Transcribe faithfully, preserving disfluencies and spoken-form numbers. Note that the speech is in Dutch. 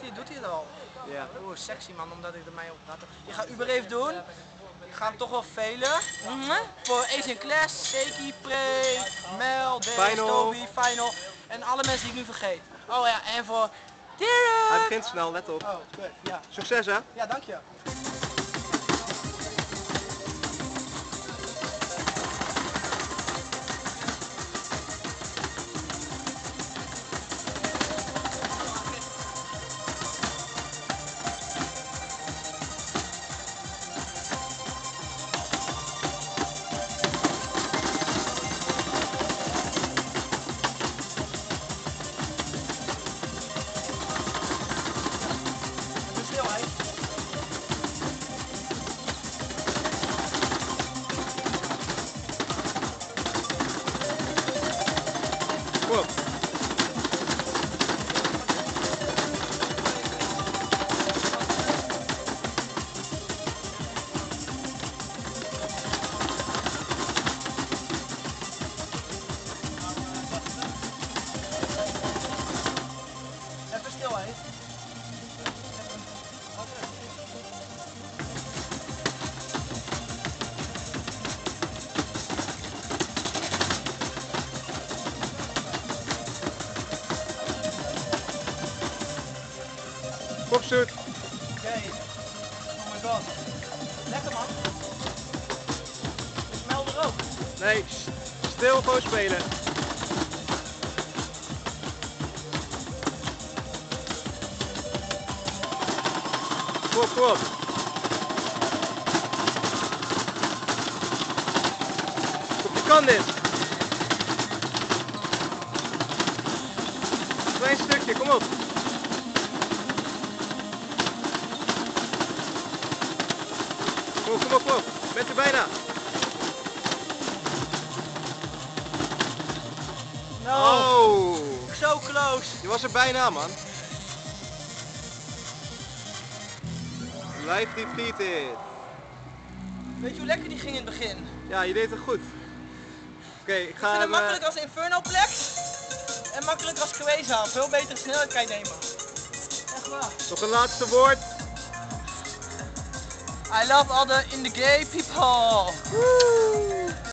Actually doet hij het al. Ja. Oeh, sexy man, omdat ik er mij op had. Je gaat Uber even doen. Ik ga hem toch wel velen. Mm-hmm. Voor Asian Clash, Shaky, Prey, Mel, Dave, Final. Toby, Final. En alle mensen die ik nu vergeet. Oh ja, en voor Hij Dirk. begint snel, let op. Oh, kut. Ja. Succes hè? Ja, dank je. Kom op. Even stil, hè. Kopstoot. Oké. Oh my god. Lekker man. Ik meld er ook. Nee, s- stil gewoon spelen. Kom op, kom op. Kom, je kan dit. Klein stukje, kom op. Kom op, kom op, kom op. Bent er bijna. No. Oh, So close. je was er bijna, man. Live defeated. Weet je hoe lekker die ging in het begin? Ja, je deed het goed. Oké, ik Ik ga vind het hem, makkelijk eh, als Infernoplex en makkelijk als Quasar. Veel betere snelheid nemen. Echt waar. nog een laatste woord. I love all the in the gay people. Woe!